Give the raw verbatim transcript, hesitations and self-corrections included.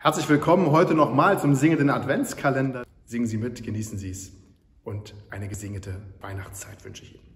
Herzlich willkommen heute nochmal zum singenden Adventskalender. Singen Sie mit, genießen Sie es und eine gesegnete Weihnachtszeit wünsche ich Ihnen.